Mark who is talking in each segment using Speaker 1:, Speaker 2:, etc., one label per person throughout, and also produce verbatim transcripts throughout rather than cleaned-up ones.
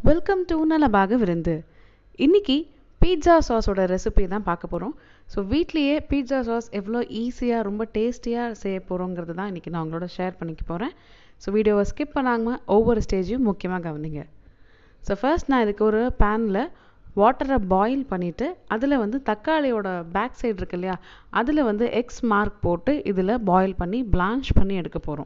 Speaker 1: Welcome to நலபாக விருந்து. இன்னைக்கு pizza சாஸோட recipe தான் பார்க்க போகிறோம். ஸோ வீட்லேயே பீட்சா சாஸ் எவ்வளோ ஈஸியாக ரொம்ப டேஸ்டியாக செய்ய போகிறோங்கிறது தான் இன்றைக்கி நான் உங்களோட ஷேர் பண்ணிக்க போகிறேன். ஸோ வீடியோவை ஸ்கிப் பண்ணாமல் ஒவ்வொரு ஸ்டேஜையும் முக்கியமாக கவனிங்க. ஸோ ஃபர்ஸ்ட் நான் இதுக்கு ஒரு பேனில் வாட்டரை பாயில் பண்ணிவிட்டு அதில் வந்து தக்காளியோட பேக் சைடு இருக்கு இல்லையா, அதில் வந்து எக்ஸ் மார்க் போட்டு இதில் பாயில் பண்ணி பிளான்ச் பண்ணி எடுக்க போகிறோம்.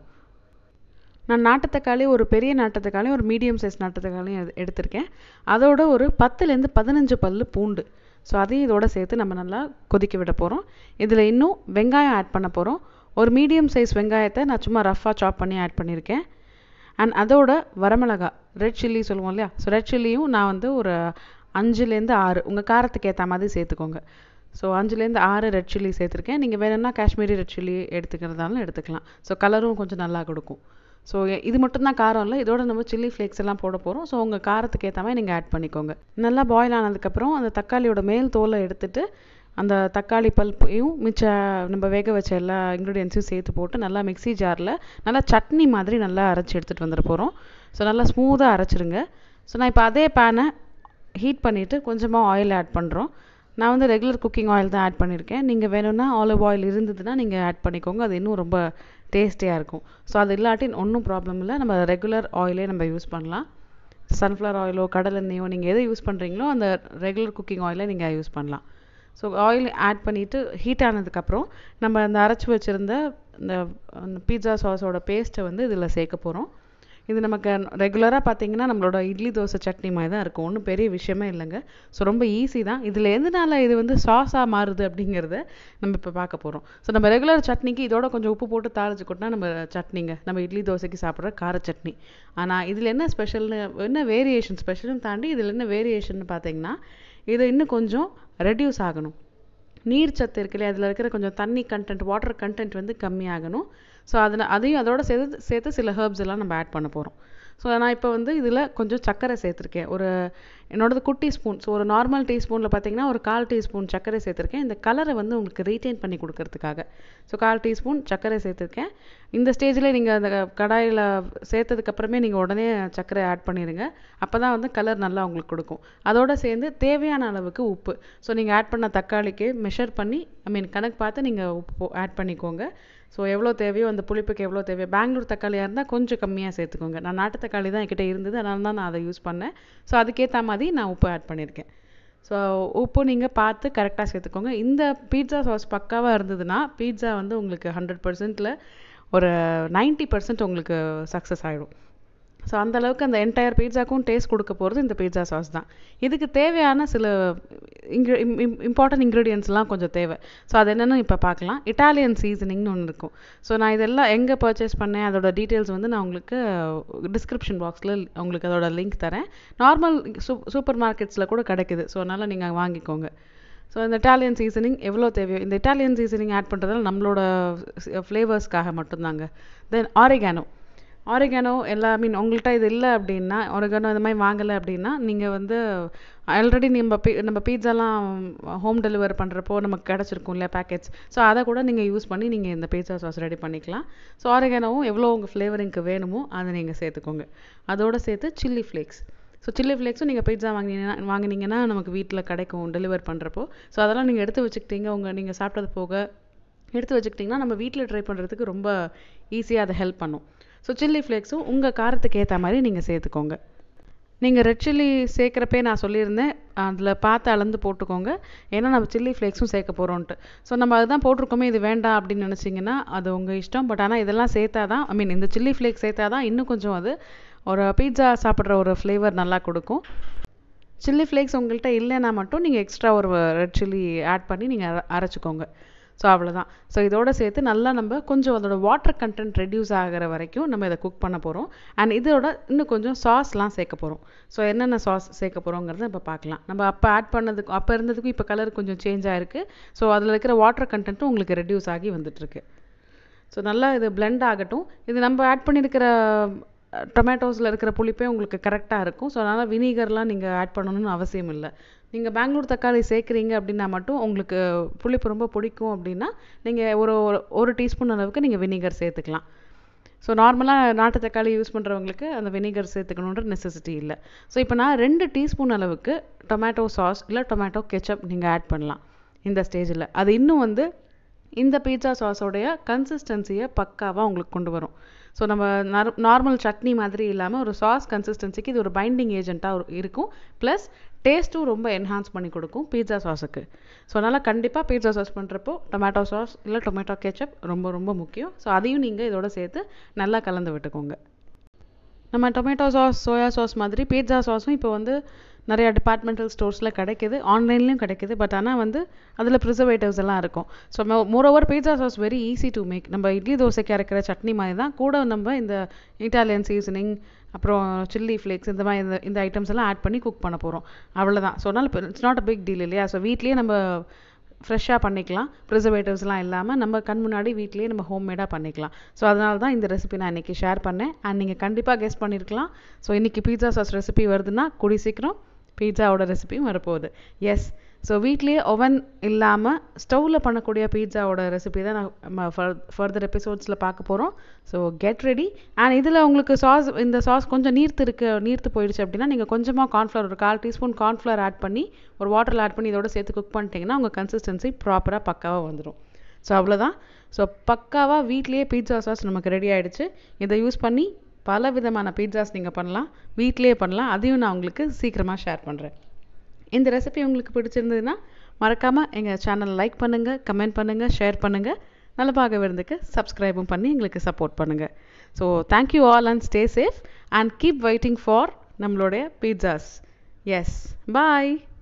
Speaker 1: நான் நாட்டு தக்காளி, ஒரு பெரிய நாட்டு தக்காளி, ஒரு மீடியம் சைஸ் நாட்டு தக்காளியும் எடு எடுத்திருக்கேன். அதோட ஒரு பத்துலேருந்து பதினஞ்சு பல் பூண்டு. ஸோ அதையும் இதோட சேர்த்து நம்ம நல்லா கொதிக்க விட போகிறோம். இதில் இன்னும் வெங்காயம் ஆட் பண்ண போகிறோம். ஒரு மீடியம் சைஸ் வெங்காயத்தை நான் சும்மா ரஃப்பாக சாப் பண்ணி ஆட் பண்ணியிருக்கேன். அண்ட் அதோட வரமிளகா, ரெட் சில்லி சொல்லுவோம் இல்லையா, ஸோ ரெட் சில்லியும் நான் வந்து ஒரு அஞ்சுலேருந்து ஆறு உங்கள் காரத்துக்கு ஏற்ற மாதிரி சேர்த்துக்கோங்க. ஸோ அஞ்சுலேருந்து ஆறு ரெட் சில்லி சேர்த்துருக்கேன். நீங்கள் வேணும்னா காஷ்மீரி ரெட் சில்லி எடுத்துக்கிறதாலும் எடுத்துக்கலாம். ஸோ கலரும் கொஞ்சம் நல்லா கொடுக்கும். ஸோ இது மட்டும்தான் காரம் இல்லை, இதோட நம்ம சில்லி ஃப்ளேக்ஸ் எல்லாம் போட போகிறோம். ஸோ உங்கள் காரத்துக்கு ஏற்ற மாதிரி நீங்கள் ஆட் பண்ணிக்கோங்க. நல்லா பாயில் ஆனதுக்கப்புறம் அந்த தக்காளியோட மேல் தோலை எடுத்துட்டு அந்த தக்காளி பல்ப்பையும் மிச்ச நம்ம வேக வச்ச எல்லா இன்க்ரீடியன்ஸையும் சேர்த்து போட்டு நல்லா மிக்ஸி ஜாரில் நல்லா சட்னி மாதிரி நல்லா அரைச்சி எடுத்துகிட்டு வந்துட போகிறோம். ஸோ நல்லா ஸ்மூத்தாக அரைச்சிருங்க. ஸோ நான் இப்போ அதே பேனை ஹீட் பண்ணிவிட்டு கொஞ்சமாக ஆயில் ஆட் பண்ணுறோம். நான் வந்து ரெகுலர் குக்கிங் ஆயில் தான் ஆட் பண்ணியிருக்கேன். நீங்கள் வேணும்னா ஆலிவ் ஆயில் இருந்ததுன்னா நீங்கள் ஆட் பண்ணிக்கோங்க, அது இன்னும் ரொம்ப டேஸ்டியாக இருக்கும். ஸோ அது இல்லாட்டி ஒன்றும் ப்ராப்ளம் இல்லை, நம்ம ரெகுலர் ஆயிலே நம்ம யூஸ் பண்ணலாம். சன்ஃப்ளவர் ஆயிலோ கடலெண்ணெயோ நீங்கள் எதை யூஸ் பண்ணுறீங்களோ அந்த ரெகுலர் குக்கிங் ஆயிலை நீங்கள் யூஸ் பண்ணலாம். ஸோ ஆயில் ஆட் பண்ணிவிட்டு ஹீட் ஆனதுக்கப்புறம் நம்ம அந்த அரைச்சி வச்சுருந்த இந்த பீட்சா சாஸோட பேஸ்ட்டை வந்து இதில் சேர்க்க போகிறோம். இது நமக்கு ரெகுலராக பார்த்தீங்கன்னா நம்மளோட இட்லி தோசை சட்னி மாதிரி தான் இருக்கும், ஒன்றும் பெரிய விஷயமே இல்லைங்க. ஸோ ரொம்ப ஈஸி தான். இதில் எதனால இது வந்து சாஸாக மாறுது அப்படிங்கிறத நம்ம இப்போ பார்க்க போகிறோம். ஸோ நம்ம ரெகுலர் சட்னிக்கு இதோட கொஞ்சம் உப்பு போட்டு தாளிச்சு கொட்டினா நம்ம சட்னிங்க, நம்ம இட்லி தோசைக்கு சாப்பிட்ற கார சட்னி. ஆனால் இதில் என்ன ஸ்பெஷல்னு, என்ன வேரியேஷன், ஸ்பெஷல்னு தாண்டி இதில் என்ன வேரியேஷன் பார்த்தீங்கன்னா, இது இன்னும் கொஞ்சம் ரெடியூஸ் ஆகணும். நீர் சத்து இருக்கு இல்லையா, அதில் இருக்கிற கொஞ்சம் தண்ணி கண்டென்ட், வாட்டர் கண்டென்ட் வந்து கம்மியாகணும். ஸோ அதில் அதையும் அதோட சேர்த்து சேர்த்து சில ஹெர்ப்ஸ் எல்லாம் நம்ம ஆட் பண்ண போகிறோம். ஸோ நான் இப்போ வந்து இதில் கொஞ்சம் சர்க்கரை சேர்த்துருக்கேன். ஒரு என்னோடது குட்டி ஸ்பூன். ஸோ ஒரு நார்மல் டீஸ்பூனில் பார்த்தீங்கன்னா ஒரு கால் டீஸ்பூன் சர்க்கரை சேர்த்துருக்கேன். இந்த கலரை வந்து உங்களுக்கு ரீட்டைன் பண்ணி கொடுக்கறதுக்காக. ஸோ கால் டீஸ்பூன் சர்க்கரை சேர்த்துருக்கேன். இந்த ஸ்டேஜில் நீங்கள் அந்த கடாயில் சேர்த்ததுக்கப்புறமே நீங்கள் உடனே சர்க்கரை ஆட் பண்ணிடுங்க. அப்போ தான் வந்து கலர் நல்லா உங்களுக்கு கொடுக்கும். அதோடு சேர்ந்து தேவையான அளவுக்கு உப்பு. ஸோ நீங்கள் ஆட் பண்ண தக்காளிக்கு மெஷர் பண்ணி, ஐ மீன் கணக்கு பார்த்து நீங்கள் உப்பு ஆட் பண்ணிக்கோங்க. ஸோ எவ்வளோ தேவையோ, அந்த புளிப்புக்கு எவ்வளோ தேவையோ, பெங்களூர் தக்காளியாக இருந்தால் கொஞ்சம் கம்மியாக சேர்த்துக்கோங்க. நான் நாட்டு தக்காளி தான் என்கிட்ட இருந்தது, அதனால தான் நான் அதை யூஸ் பண்ணேன். ஸோ அதுக்கேற்ற மாதிரி நான் உப்பு ஆட் பண்ணியிருக்கேன். ஸோ உப்பு நீங்கள் பார்த்து கரெக்டாக சேர்த்துக்கோங்க. இந்த பீட்சா சாஸ் பக்காவாக இருந்ததுன்னா பீட்சா வந்து உங்களுக்கு ஹண்ட்ரட் பர்சன்ட்டில் ஒரு நைன்ட்டி பர்சன்ட் உங்களுக்கு சக்ஸஸ் ஆகிடும். ஸோ அந்தளவுக்கு அந்த என்டையர் பீட்சாக்கும் டேஸ்ட் கொடுக்க போகிறது இந்த பீட்சா சாஸ் தான். இதுக்கு தேவையான சில இன்க்ரி இம்பார்ட்டன்ட் இன்க்ரீடியன்ஸ்லாம் கொஞ்சம் தேவை. ஸோ அது என்னென்னு இப்போ பார்க்கலாம். இட்டாலியன் சீசனிங்னு ஒன்று இருக்கும். ஸோ நான் இதெல்லாம் எங்கே பர்ச்சேஸ் பண்ணேன் அதோட டீட்டெயில்ஸ் வந்து நான் உங்களுக்கு டிஸ்கிரிப்ஷன் பாக்ஸில் உங்களுக்கு அதோட லிங்க் தரேன். நார்மல் சூ சூப்பர் மார்க்கெட்ஸில் கூட கிடைக்குது. ஸோ அதனால் நீங்கள் வாங்கிக்கோங்க. ஸோ இந்த இட்டாலியன் சீசனிங் எவ்வளோ தேவையோ, இந்த இட்டாலியன் சீசனிங் ஆட் பண்ணுறதால நம்மளோட ஃப்ளேவர்ஸ்க்காக மட்டும்தாங்க. தென் ஆரிகானோ. ஆரிகானோ எல்லா மீன் உங்கள்கிட்ட இது இல்லை அப்படின்னா, ஆரிகானோ இந்த மாதிரி வாங்கலை அப்படின்னா நீங்கள் வந்து ஆல்ரெடி நம்ம பீ நம்ம பீட்சாலாம் ஹோம் டெலிவரி பண்ணுறப்போ நமக்கு கிடச்சிருக்கும் இல்லையா பேக்கெட்ஸ். ஸோ அதை கூட நீங்கள் யூஸ் பண்ணி நீங்கள் இந்த பீட்சா சாஸ் ரெடி பண்ணிக்கலாம். ஸோ ஆரிகானோவும் எவ்வளோ உங்கள் ஃப்ளேவரிங்க்கு வேணுமோ அதை நீங்கள் சேர்த்துக்கோங்க. அதோடு சேர்த்து சில்லி ஃப்ளேக்ஸ். ஸோ சில்லி ஃப்ளேக்ஸும் நீங்கள் பீட்சா வாங்கினீங்கன்னா வாங்கினீங்கன்னா நமக்கு வீட்டில் கிடைக்கும் டெலிவர் பண்ணுறப்போ. ஸோ அதெல்லாம் நீங்கள் எடுத்து வச்சுக்கிட்டீங்க, உங்கள் நீங்கள் சாப்பிட்டது போக எடுத்து வச்சுக்கிட்டிங்கன்னா நம்ம வீட்டில் ட்ரை பண்ணுறதுக்கு ரொம்ப ஈஸியாக அதை ஹெல்ப் பண்ணும். ஸோ சில்லி ஃப்ளேக்ஸும் உங்கள் காரத்துக்கு ஏற்ற மாதிரி நீங்கள் சேர்த்துக்கோங்க. நீங்கள் ரெட் சில்லி சேர்க்குறப்பே நான் சொல்லியிருந்தேன், அதில் பார்த்து அளந்து போட்டுக்கோங்க. ஏன்னா நம்ம சில்லி ஃப்ளேக்ஸும் சேர்க்க போகிறோன்ட்டு. ஸோ நம்ம அதுதான் போட்டிருக்கோமே, இது வேண்டாம் அப்படின்னு நினச்சிங்கன்னா அது உங்கள் இஷ்டம். பட் ஆனால் இதெல்லாம் சேர்த்தா தான், ஐ மீன் இந்த சில்லி ஃப்ளேக்ஸ் சேர்த்தா தான் இன்னும் கொஞ்சம் அது ஒரு பீட்சா சாப்பிட்ற ஒரு ஃப்ளேவர் நல்லா கொடுக்கும். சில்லி ஃப்ளேக்ஸ் உங்கள்கிட்ட இல்லைன்னா மட்டும் நீங்கள் எக்ஸ்ட்ரா ஒரு ரெட் சில்லி ஆட் பண்ணி நீங்கள் அரைச்சிக்கோங்க. ஸோ அவ்வளோதான். ஸோ இதோட சேர்த்து நல்லா நம்ம கொஞ்சம் அதோட வாட்டர் கண்டென்ட் ரெடியூஸ் ஆகிற வரைக்கும் நம்ம இதை குக் பண்ண போகிறோம். அண்ட் இதோட இன்னும் கொஞ்சம் சாஸ்லாம் சேர்க்க போகிறோம். ஸோ என்னென்ன சாஸ் சேர்க்க போகிறோங்கிறத இப்போ பார்க்கலாம். நம்ம அப்போ ஆட் பண்ணதுக்கு அப்போ இருந்ததுக்கும் இப்போ கலர் கொஞ்சம் சேஞ்ச் ஆகிருக்கு. ஸோ அதில் இருக்கிற வாட்டர் கண்டென்ட்டும் உங்களுக்கு ரெடியூஸ் ஆகி வந்துட்டுருக்கு. ஸோ நல்லா இது பிளெண்ட் ஆகட்டும். இது நம்ம ஆட் பண்ணியிருக்கிற டொமேட்டோஸில் இருக்கிற புளிப்பே உங்களுக்கு கரெக்டாக இருக்கும். ஸோ அதனால் வினிகர்லாம் நீங்கள் ஆட் பண்ணணும்னு அவசியம் இல்லை. நீங்கள் பெங்களூர் தக்காளி சேர்க்குறீங்க அப்படின்னா மட்டும் உங்களுக்கு புளிப்பு ரொம்ப பிடிக்கும் அப்படின்னா நீங்கள் ஒரு ஒரு டீஸ்பூன் அளவுக்கு நீங்கள் வினிகர் சேர்த்துக்கலாம். ஸோ நார்மலாக நாட்டு தக்காளி யூஸ் பண்ணுறவங்களுக்கு அந்த வினிகர் சேர்த்துக்கணுன்ற நெசசிட்டி இல்லை. ஸோ இப்போ நான் ரெண்டு டீஸ்பூன் அளவுக்கு டொமேட்டோ சாஸ் இல்லை டொமேட்டோ கெச்சப் நீங்கள் ஆட் பண்ணலாம் இந்த ஸ்டேஜில். அது இன்னும் வந்து இந்த பீட்சா சாஸோடைய கன்சிஸ்டன்சியை பக்காவாக உங்களுக்கு கொண்டு வரும். ஸோ நம்ம நார் நார்மல் சட்னி மாதிரி இல்லாமல் ஒரு சாஸ் கன்சிஸ்டன்சிக்கு இது ஒரு பைண்டிங் ஏஜென்ட்டாக இருக்கும். ப்ளஸ் டேஸ்ட்டும் ரொம்ப என்ஹான்ஸ் பண்ணி கொடுக்கும் பீட்சா சாஸுக்கு. ஸோ அதனால் கண்டிப்பாக பீட்சா சாஸ் பண்ணுறப்போ டொமேட்டோ சாஸ் இல்லை டொமேட்டோ கெச்சப் ரொம்ப ரொம்ப முக்கியம். ஸோ அதையும் நீங்கள் இதோட சேர்த்து நல்லா கலந்து விட்டுக்கோங்க. நம்ம டொமேட்டோ சாஸ் சோயா சாஸ் மாதிரி பீட்சா சாஸும் இப்போ வந்து நிறையா டிபார்ட்மெண்டல் ஸ்டோர்ஸில் கிடைக்கிது, ஆன்லைன்லேயும் கிடைக்கிது. பட் ஆனால் வந்து அதில் ப்ரிசர்வேட்டிவ்ஸ் எல்லாம் இருக்கும். So moreover pizza sauce very easy to make. நம்ம இட்லி தோசைக்கு அரைக்கிற சட்னி மாதிரி தான். கூட நம்ம இந்த இட்டாலியன் சீசனிங் அப்புறம் சில்லி ஃப்ளேக்ஸ் இந்த மாதிரி இந்த இந்த ஐட்டம்ஸ் எல்லாம் ஆட் பண்ணி குக் பண்ண போகிறோம், அவ்வளோதான். ஸோ அதனால் இப்போ it's not a big deal இல்லையா. ஸோ வீட்லேயே நம்ம ஃப்ரெஷ்ஷாக பண்ணிக்கலாம், ப்ரிசர்வேட்டிவ்ஸ்லாம் இல்லாமல் நம்ம கண் முன்னாடி வீட்லேயே நம்ம ஹோம்மேடாக பண்ணிக்கலாம். ஸோ அதனால தான் இந்த ரெசிபி நான் இன்றைக்கி ஷேர் பண்ணேன். அண்ட் நீங்கள் கண்டிப்பாக கெஸ் பண்ணியிருக்கலாம். ஸோ இன்றைக்கி பீட்சா சாஸ் ரெசிபி வருதுன்னா கூடி சீக்கிரம் பீட்சாவோட ரெசிபியும் வரப்போகுது. எஸ், ஸோ வீட்லேயே ஓவன் இல்லாமல் ஸ்டவ்வில் பண்ணக்கூடிய பீட்சாவோட ரெசிபி தான் நான் ஃபர்தர் எபிசோட்ஸில் பார்க்க போகிறோம். So get ready. அண்ட் இதில் உங்களுக்கு சாஸ் இந்த சாஸ் கொஞ்சம் நீர்த்து இருக்கு நீர்த்து போயிடுச்சு அப்படின்னா நீங்கள் கொஞ்சமாக கார்ன்ஃப்ளவர் ஒரு கால் டீஸ்பூன் கார்ன்ஃப்ளவர் ஆட் பண்ணி ஒரு வாட்டரில் ஆட் பண்ணி இதோட சேர்த்து குக் பண்ணிட்டீங்கன்னா உங்கள் கன்சிஸ்டன்சி ப்ராப்பராக பக்காவாக வந்துடும். ஸோ அவ்வளோதான். ஸோ பக்காவாக வீட்லேயே பீட்சா சாஸ் நமக்கு ரெடி ஆகிடுச்சு. இதை யூஸ் பண்ணி பல விதமான பீட்சாஸ் நீங்கள் பண்ணலாம், வீட்லேயே பண்ணலாம். அதையும் நான் உங்களுக்கு சீக்கிரமாக ஷேர் பண்ணுறேன். இந்த ரெசிபி உங்களுக்கு பிடிச்சிருந்ததுன்னா மறக்காமல் எங்கள் சேனல் லைக் பண்ணுங்கள், கமெண்ட் பண்ணுங்கள், ஷேர் பண்ணுங்கள். நலபாக விருந்துக்கு சப்ஸ்கிரைபும் பண்ணி எங்களுக்கு சப்போர்ட் பண்ணுங்கள். So thank you all and stay safe and keep waiting for நம்மளுடைய பீட்சாஸ். எஸ், பாய்.